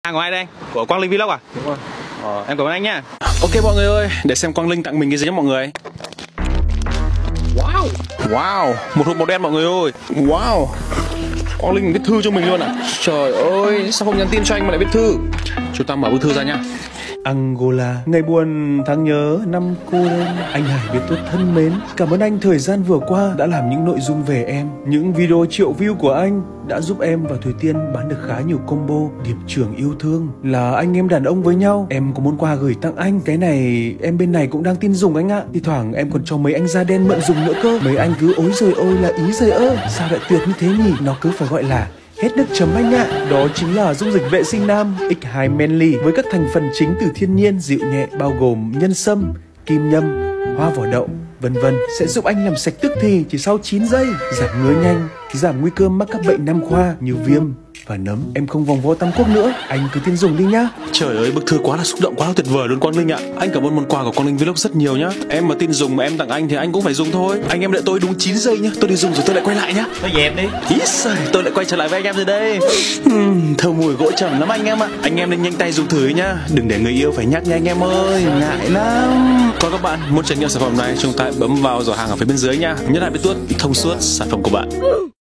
Hàng của ai đây? Của Quang Linh Vlog à? Đúng rồi. Em cảm ơn anh nhá. Ok mọi người ơi, để xem Quang Linh tặng mình cái gì nhé mọi người. Wow, wow, một hộp màu đen mọi người ơi. Wow, Quang Linh viết thư cho mình luôn à? Trời ơi, sao không nhắn tin cho anh mà lại viết thư? Chúng ta mở bức thư ra nhá. Angola, ngày buồn tháng nhớ năm cô đơn. Anh Hải Việt Tuất thân mến, cảm ơn anh thời gian vừa qua đã làm những nội dung về em. Những video triệu view của anh đã giúp em và Thủy Tiên bán được khá nhiều combo. Điểm trưởng yêu thương là anh em đàn ông với nhau. Em có món quà gửi tặng anh. Cái này em bên này cũng đang tin dùng anh ạ. Thì thoảng em còn cho mấy anh da đen mượn dùng nữa cơ. Mấy anh cứ ối giời ôi là ý giời ơ. Sao lại tuyệt như thế nhỉ? Nó cứ phải gọi là hết nước chấm anh ạ. Đó chính là dung dịch vệ sinh nam X2 Manly với các thành phần chính từ thiên nhiên dịu nhẹ, bao gồm nhân sâm, kim nhâm, hoa vỏ đậu, vân vân, sẽ giúp anh làm sạch tức thì chỉ sau 9 giây, giảm ngứa nhanh, giảm nguy cơ mắc các bệnh nam khoa như viêm và nấm. Em không vòng vo tam quốc nữa, anh cứ tin dùng đi nhá. Trời ơi, bức thư quá là xúc động, quá là tuyệt vời luôn Quang Linh ạ. Anh cảm ơn món quà của Quang Linh Vlog rất nhiều nhá. Em mà tin dùng mà em tặng anh thì anh cũng phải dùng thôi. Anh em đợi tôi đúng 9 giây nhá. Tôi đi dùng rồi tôi lại quay lại nhá. Thôi dẹp đi. Ý giời, tôi lại quay trở lại với anh em rồi đây. Thơm mùi gỗ trầm lắm anh em ạ. Anh em nên nhanh tay dùng thử nhá. Đừng để người yêu phải nhắc nha anh em ơi, ngại lắm. Còn các bạn muốn trải nghiệm sản phẩm này, chúng ta bấm vào giỏ hàng ở phía bên dưới nha. Nhớ lại với Tuất thông suốt sản phẩm của bạn.